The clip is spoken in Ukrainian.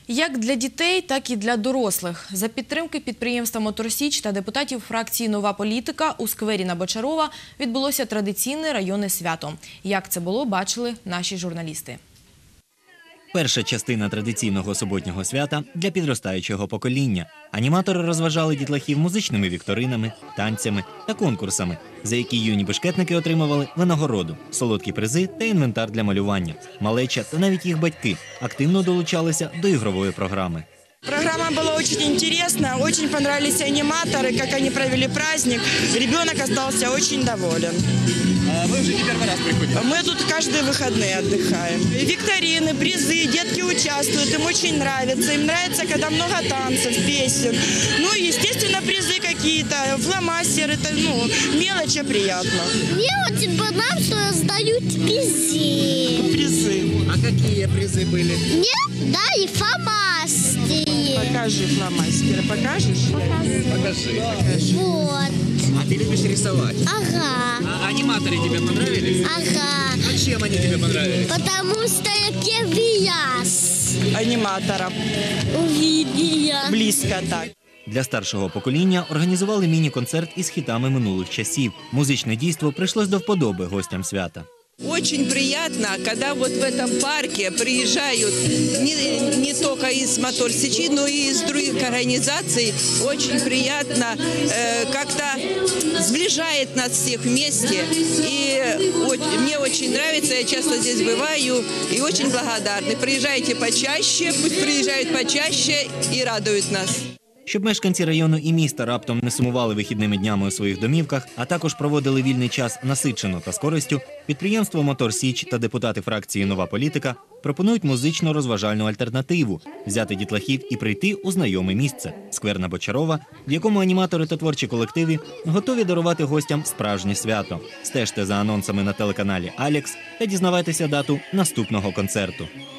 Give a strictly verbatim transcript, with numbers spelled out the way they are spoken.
Як для дітей, так і для дорослих. За підтримки підприємства «Мотор Січ» та депутатів фракції «Нова політика» у сквері на Бочарова відбулося традиційне районне свято. Як це було, бачили наші журналісти. Перша частина традиційного суботнього свята для підростаючого покоління. Аніматори розважали дітлахів музичними вікторинами, танцями та конкурсами, за які юні бешкетники отримували винагороду, солодкі призи та інвентар для малювання. Малеча та навіть їх батьки активно долучалися до ігрової програми. Программа была очень интересна, очень понравились аниматоры, как они провели праздник. Ребенок остался очень доволен. А вы уже не первый раз приходите? Мы тут каждые выходные отдыхаем. Викторины, призы, детки участвуют, им очень нравится. Им нравится, когда много танцев, песен. Ну и, естественно, призы какие-то, фломастеры, ну, мелочи приятно. Мне очень понравилось, что раздают призы. Призы. А какие призы были? Мне дали фломастеры. Покажи фломастеры, покажешь? Покажи. Вот. А ты любишь рисовать? Ага. А аниматоры тебе понравились? Ага. А чем они тебе понравились? Потому что я первый раз Аниматоров. увидела. Близко так. Для старшого покоління організували міні-концерт із хітами минулих часів. Музичне дійство прийшлось до вподоби гостям свята. Очень приятно, когда вот в этом парке приезжают не, не только из «Мотор Січі», но и из других организаций. Очень приятно, э, как-то сближает нас всех вместе. И вот, мне очень нравится, я часто здесь бываю и очень благодарна. Приезжайте почаще, пусть приезжают почаще и радуют нас. Щоб мешканці району і міста раптом не сумували вихідними днями у своїх домівках, а також проводили вільний час насичено та з користю, підприємство «Мотор Січ» та депутати фракції «Нова політика» пропонують музично-розважальну альтернативу – взяти дітлахів і прийти у знайоме місце – сквер на Бочарова, в якому аніматори та творчі колективи готові дарувати гостям справжнє свято. Стежте за анонсами на телеканалі «Алекс» та дізнавайтеся дату наступного концерту.